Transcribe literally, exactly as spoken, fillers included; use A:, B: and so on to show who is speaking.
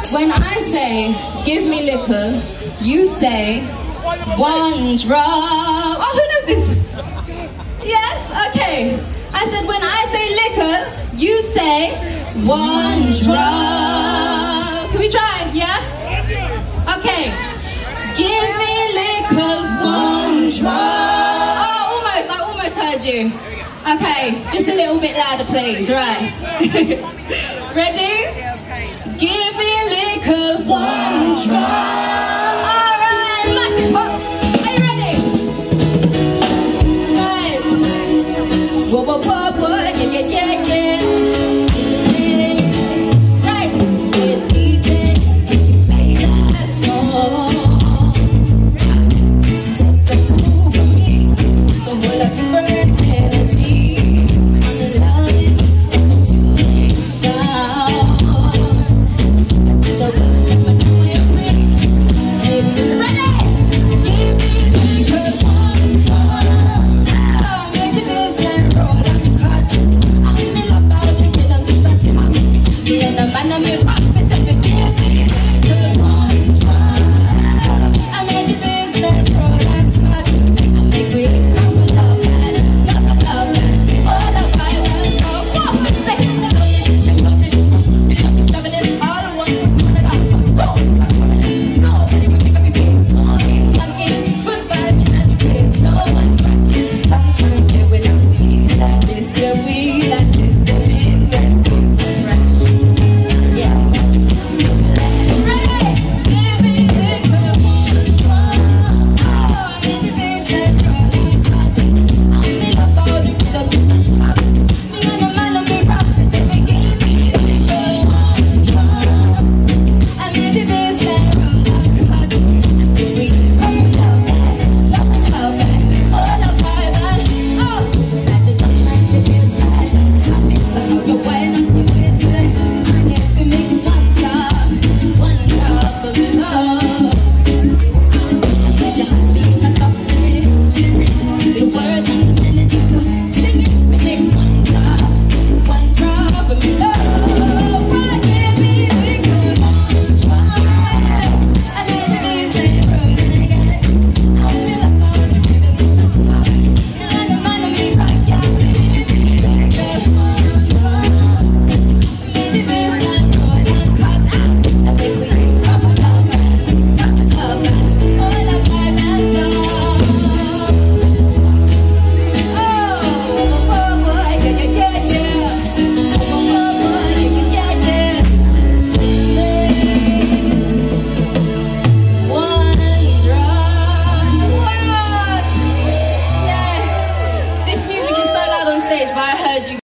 A: When I say, give me liquor, you say, one drop. Oh, who knows this? Yes? Okay. I said, when I say liquor, you say, one drop. Can we try? Yeah? Okay. Give me liquor, one drop. Oh, almost. I almost heard you. Okay. Just a little bit louder, please. Right. Ready? Give me liquor, one drop. All right, massive pop. Are you ready? Right. Whoa, whoa, whoa, whoa, yeah, yeah, yeah, yeah. Right. It's easy. Can you play that song? Set the mood for me. Don't hold up your bird's energy. I'm the loudest of the music sound.